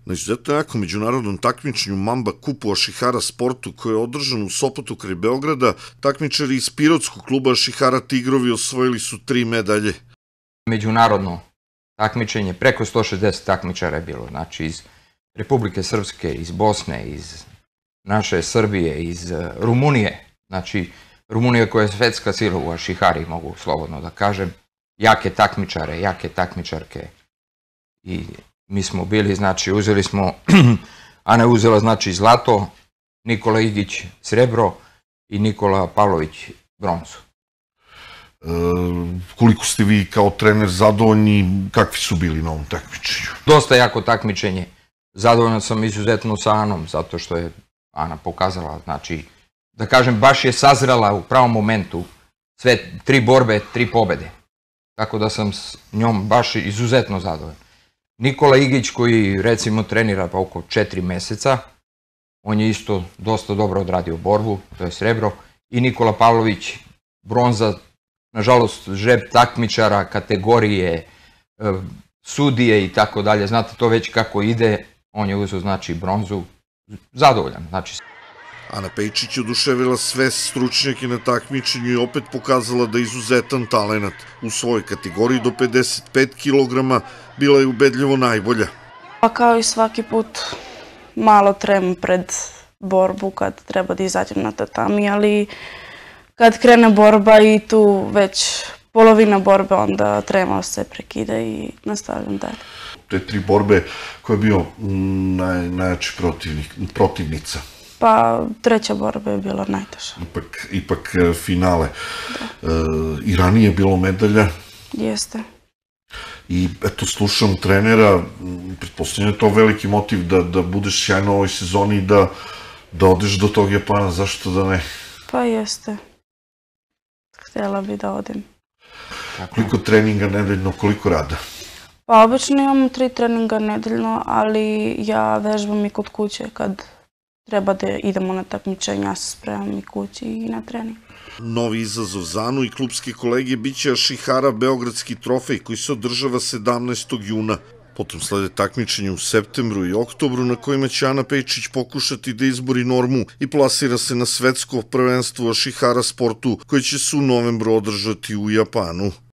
Na izuzetno jakom međunarodnom takmičenju Mamba Cupu Ashihara Sportu koje je održano u Sopotu kraj Beograda, takmičari iz pirotskog kluba Ashihara Tigrovi osvojili su 3 medalje. Međunarodno takmičenje, preko 160 takmičara je bilo, znači iz Republike Srpske, iz Bosne, iz naše Srbije, iz Rumunije, znači Rumunija koja je svetska sila u Ashihari, mogu slobodno da kažem, jake takmičare, jake takmičarke i mi smo bili, znači uzeli smo, Ana je uzela znači zlato, Nikola Igić srebro i Nikola Pavlović bronzu. Koliko ste vi kao trener zadovoljni, kakvi su bili na ovom takmičenju? Dosta jako takmičenje. Zadovoljan sam izuzetno sa Anom, zato što je Ana pokazala, znači, da kažem, baš je sazrela u pravom momentu sve 3 borbe, 3 pobede. Tako da sam s njom baš izuzetno zadovoljan. Nikola Igić koji recimo trenira pa oko 4 meseca, on je isto dosta dobro odradio borbu, to je srebro, i Nikola Pavlović bronza, nažalost žreb takmičara, kategorije, sudije i tako dalje, znate to već kako ide, on je uzeo znači bronzu, zadovoljan, znači. Ana Pejčić je oduševila sve stručnjake na takmičenju i opet pokazala da je izuzetan talenat. U svojoj kategoriji do 55 kg bila je ubedljivo najbolja. Pa kao i svaki put malo trem pred borbu kad treba da izađem na tatami, ali kad krene borba i tu već polovina borbe, onda trema se prekida i nastavljam dalje. Te 3 borbe, ko je bio najjači protivnica? Pa 3. borba je bila najteža. Ipak finale. I ranije je bilo medalja? Jeste. I eto, slušam trenera, pretpostavljam je to veliki motiv da budeš sjajna u ovoj sezoni i da odeš do tog Japana, zašto da ne? Pa jeste. Htjela bi da odem. Koliko treninga nedeljno, koliko rada? Pa obično imamo 3 treninga nedeljno, ali ja vežbam i kod kuće kad treba da idemo na takmičenja, ja se spremam i kući i na trening. Novi izazov za Anu i klubske kolege biće Ashihara Beogradski trofej koji se održava 17. juna. Potom slede takmičenje u septembru i oktobru na kojima će Ana Pejčić pokušati da izbori normu i plasira se na svetsko prvenstvo u Ashihara Sportu koje će se u novembru održati u Japanu.